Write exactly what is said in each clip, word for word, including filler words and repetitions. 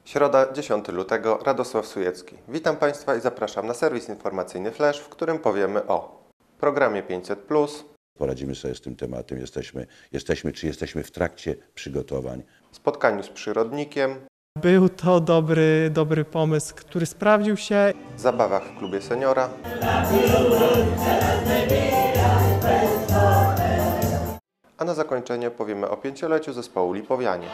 Środa, dziesiątego lutego, Radosław Sujecki. Witam Państwa i zapraszam na serwis informacyjny Flash, w którym powiemy o programie pięćset plus, poradzimy sobie z tym tematem, jesteśmy, jesteśmy czy jesteśmy w trakcie przygotowań. spotkaniu z przyrodnikiem, Był to dobry, dobry pomysł, który sprawdził się. zabawach w klubie seniora, a na zakończenie powiemy o pięcioleciu zespołu Lipowianie.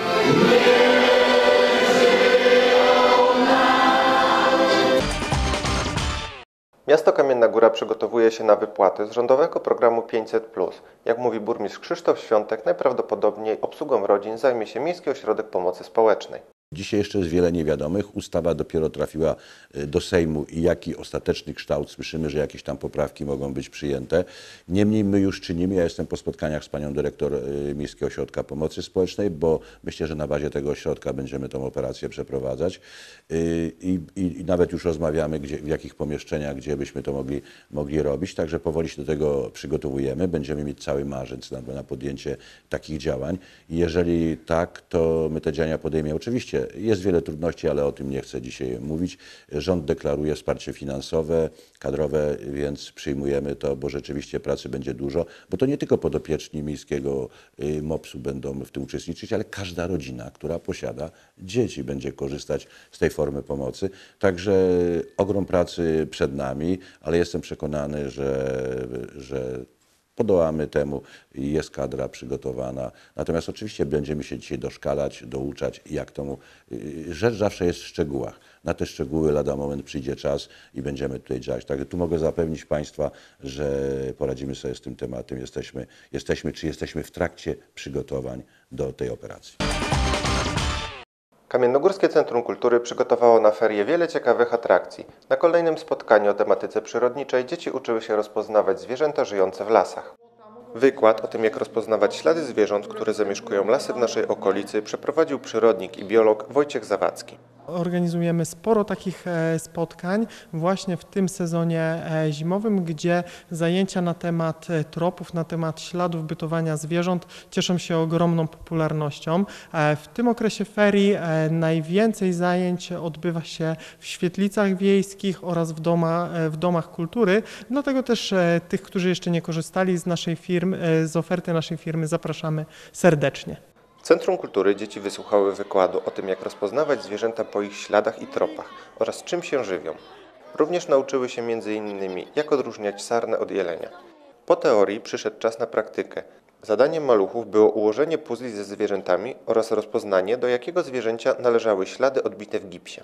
Miasto Kamienna Góra przygotowuje się na wypłaty z rządowego programu pięćset plus. Jak mówi burmistrz Krzysztof Świątek, najprawdopodobniej obsługą rodzin zajmie się Miejski Ośrodek Pomocy Społecznej. Dzisiaj jeszcze jest wiele niewiadomych. Ustawa dopiero trafiła do Sejmu i jaki ostateczny kształt. Słyszymy, że jakieś tam poprawki mogą być przyjęte. Niemniej my już czynimy. Ja jestem po spotkaniach z panią dyrektor Miejskiego Ośrodka Pomocy Społecznej, bo myślę, że na bazie tego ośrodka będziemy tą operację przeprowadzać. I, i, i nawet już rozmawiamy, gdzie, w jakich pomieszczeniach, gdzie byśmy to mogli, mogli robić. Także powoli się do tego przygotowujemy. Będziemy mieć cały marzec na, na podjęcie takich działań. I jeżeli tak, to my te działania podejmiemy. Oczywiście jest wiele trudności, ale o tym nie chcę dzisiaj mówić. Rząd deklaruje wsparcie finansowe, kadrowe, więc przyjmujemy to, bo rzeczywiście pracy będzie dużo, bo to nie tylko podopieczni miejskiego mopsu będą w tym uczestniczyć, ale każda rodzina, która posiada dzieci, będzie korzystać z tej formy pomocy. Także ogrom pracy przed nami, ale jestem przekonany, że, że podołamy temu i jest kadra przygotowana. Natomiast oczywiście będziemy się dzisiaj doszkalać, douczać, jak temu. Rzecz zawsze jest w szczegółach. Na te szczegóły lada moment przyjdzie czas i będziemy tutaj działać. Także tu mogę zapewnić Państwa, że poradzimy sobie z tym tematem. Jesteśmy, jesteśmy czy jesteśmy w trakcie przygotowań do tej operacji. Kamiennogórskie Centrum Kultury przygotowało na ferie wiele ciekawych atrakcji. Na kolejnym spotkaniu o tematyce przyrodniczej dzieci uczyły się rozpoznawać zwierzęta żyjące w lasach. Wykład o tym, jak rozpoznawać ślady zwierząt, które zamieszkują lasy w naszej okolicy, przeprowadził przyrodnik i biolog Wojciech Zawadzki. Organizujemy sporo takich spotkań właśnie w tym sezonie zimowym, gdzie zajęcia na temat tropów, na temat śladów bytowania zwierząt cieszą się ogromną popularnością. W tym okresie ferii najwięcej zajęć odbywa się w świetlicach wiejskich oraz w, doma, w domach kultury, dlatego też tych, którzy jeszcze nie korzystali z naszej firmy, z oferty naszej firmy, zapraszamy serdecznie. W Centrum Kultury dzieci wysłuchały wykładu o tym, jak rozpoznawać zwierzęta po ich śladach i tropach oraz czym się żywią. Również nauczyły się między innymi, jak odróżniać sarnę od jelenia. Po teorii przyszedł czas na praktykę. Zadaniem maluchów było ułożenie puzli ze zwierzętami oraz rozpoznanie, do jakiego zwierzęcia należały ślady odbite w gipsie.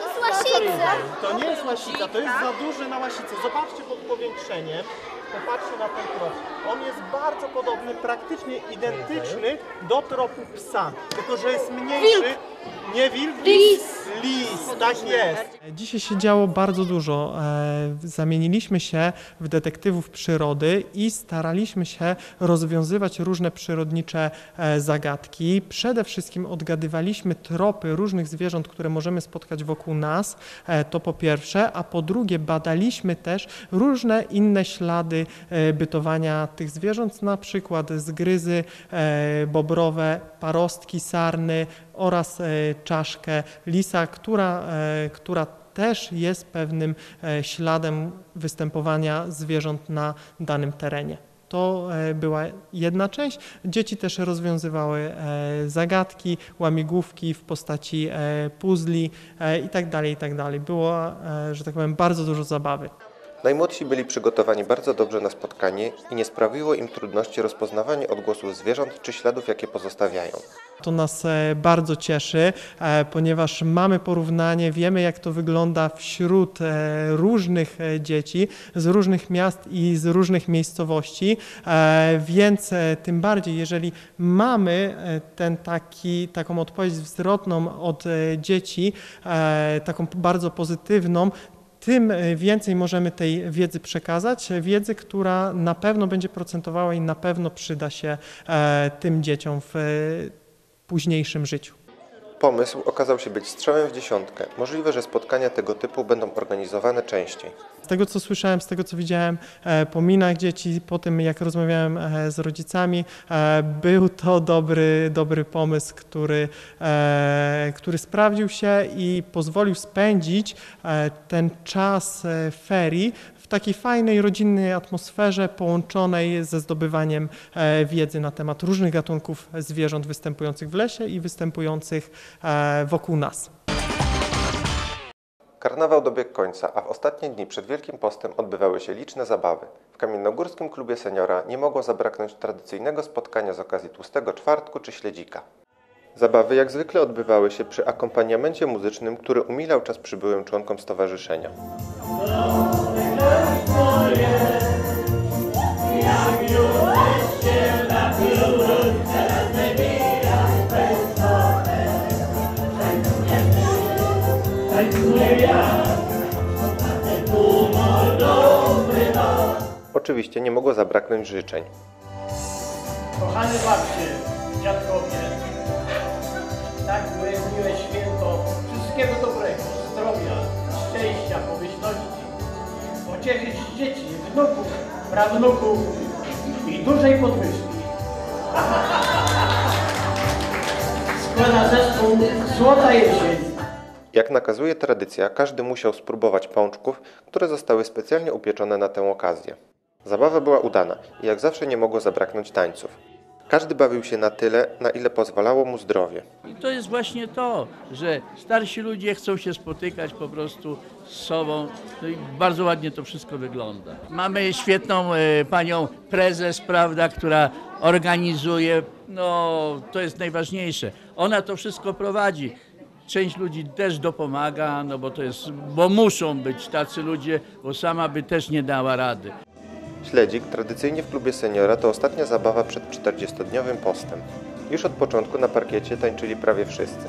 To nie jest łasica, to jest za duży na łasicę. Zobaczcie pod powiększeniem. Popatrzcie na ten trop. On jest bardzo podobny, praktycznie identyczny do tropu psa, tylko że jest mniejszy. Wilk. Nie wilk, lis. Lis, tak jest. Dzisiaj się działo bardzo dużo. Zamieniliśmy się w detektywów przyrody i staraliśmy się rozwiązywać różne przyrodnicze zagadki. Przede wszystkim odgadywaliśmy tropy różnych zwierząt, które możemy spotkać wokół nas, to po pierwsze, a po drugie badaliśmy też różne inne ślady bytowania tych zwierząt, na przykład zgryzy bobrowe, parostki sarny oraz czaszkę lisa, która, która też jest pewnym śladem występowania zwierząt na danym terenie. To była jedna część. Dzieci też rozwiązywały zagadki, łamigłówki w postaci puzli itd., itd. Było, że tak powiem, bardzo dużo zabawy. Najmłodsi byli przygotowani bardzo dobrze na spotkanie i nie sprawiło im trudności rozpoznawanie odgłosów zwierząt czy śladów, jakie pozostawiają. To nas bardzo cieszy, ponieważ mamy porównanie, wiemy, jak to wygląda wśród różnych dzieci z różnych miast i z różnych miejscowości, więc tym bardziej, jeżeli mamy ten taki, taką odpowiedź zwrotną od dzieci, taką bardzo pozytywną, tym więcej możemy tej wiedzy przekazać, wiedzy, która na pewno będzie procentowała i na pewno przyda się tym dzieciom w późniejszym życiu. Pomysł okazał się być strzałem w dziesiątkę. Możliwe, że spotkania tego typu będą organizowane częściej. Z tego, co słyszałem, z tego, co widziałem e, po minach dzieci, po tym, jak rozmawiałem e, z rodzicami, e, był to dobry, dobry pomysł, który, e, który sprawdził się i pozwolił spędzić e, ten czas e, ferii w takiej fajnej, rodzinnej atmosferze połączonej ze zdobywaniem e, wiedzy na temat różnych gatunków zwierząt występujących w lesie i występujących e, wokół nas. Karnawał dobiegł końca, a w ostatnie dni przed Wielkim Postem odbywały się liczne zabawy. W Kamiennogórskim Klubie Seniora nie mogło zabraknąć tradycyjnego spotkania z okazji Tłustego Czwartku czy Śledzika. Zabawy jak zwykle odbywały się przy akompaniamencie muzycznym, który umilał czas przybyłym członkom stowarzyszenia. Oczywiście nie mogło zabraknąć życzeń. Kochane babcie, dziadkowie, tak miłe święto, wszystkiego dobrego, zdrowia, szczęścia, pomyślności, pocieszyć dzieci, wnuków, prawnuków i dużej podwyżki. Składa zespół Złota Jesień. Jak nakazuje tradycja, każdy musiał spróbować pączków, które zostały specjalnie upieczone na tę okazję. Zabawa była udana i jak zawsze nie mogło zabraknąć tańców. Każdy bawił się na tyle, na ile pozwalało mu zdrowie. I to jest właśnie to, że starsi ludzie chcą się spotykać po prostu z sobą. No i bardzo ładnie to wszystko wygląda. Mamy świetną e, panią prezes, prawda, która organizuje, no to jest najważniejsze. Ona to wszystko prowadzi. Część ludzi też dopomaga, no bo to jest, bo muszą być tacy ludzie, bo sama by też nie dała rady. Śledzik, tradycyjnie w Klubie Seniora, to ostatnia zabawa przed czterdziestodniowym postem. Już od początku na parkiecie tańczyli prawie wszyscy.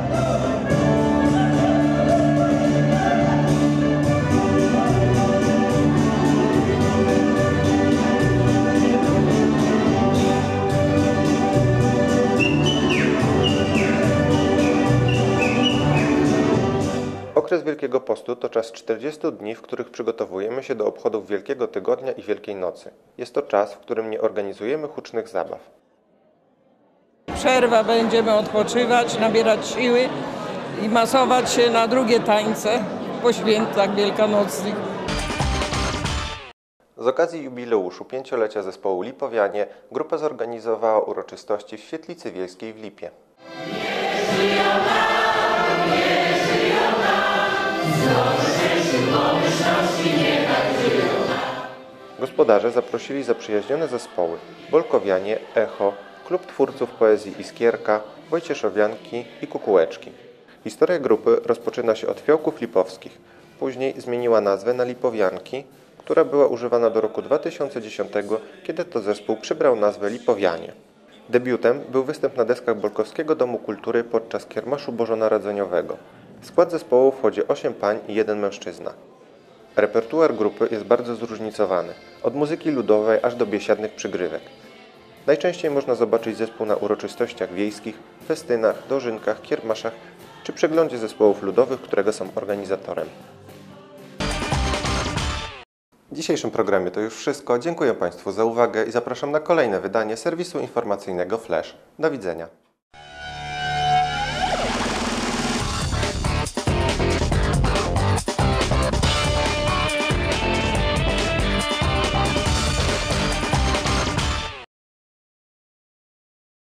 Okres Wielkiego Postu to czas czterdziestu dni, w których przygotowujemy się do obchodów Wielkiego Tygodnia i Wielkiej Nocy. Jest to czas, w którym nie organizujemy hucznych zabaw. Przerwa, będziemy odpoczywać, nabierać siły i masować się na drugie tańce po świętach wielkanocnych. Z okazji jubileuszu pięciolecia zespołu Lipowianie grupa zorganizowała uroczystości w Świetlicy Wiejskiej w Lipie. Gospodarze zaprosili zaprzyjaźnione zespoły Bolkowianie, Echo, Klub Twórców Poezji Iskierka, Wojcieszowianki i Kukułeczki. Historia grupy rozpoczyna się od fiołków lipowskich. Później zmieniła nazwę na Lipowianki, która była używana do roku dwa tysiące dziesiątego, kiedy to zespół przybrał nazwę Lipowianie. Debiutem był występ na deskach Bolkowskiego Domu Kultury podczas kiermaszu bożonarodzeniowego. W skład zespołu wchodzi osiem pań i jeden mężczyzna. Repertuar grupy jest bardzo zróżnicowany, od muzyki ludowej aż do biesiadnych przygrywek. Najczęściej można zobaczyć zespół na uroczystościach wiejskich, festynach, dożynkach, kiermaszach czy przeglądzie zespołów ludowych, którego są organizatorem. W dzisiejszym programie to już wszystko. Dziękuję Państwu za uwagę i zapraszam na kolejne wydanie serwisu informacyjnego Flash. Do widzenia.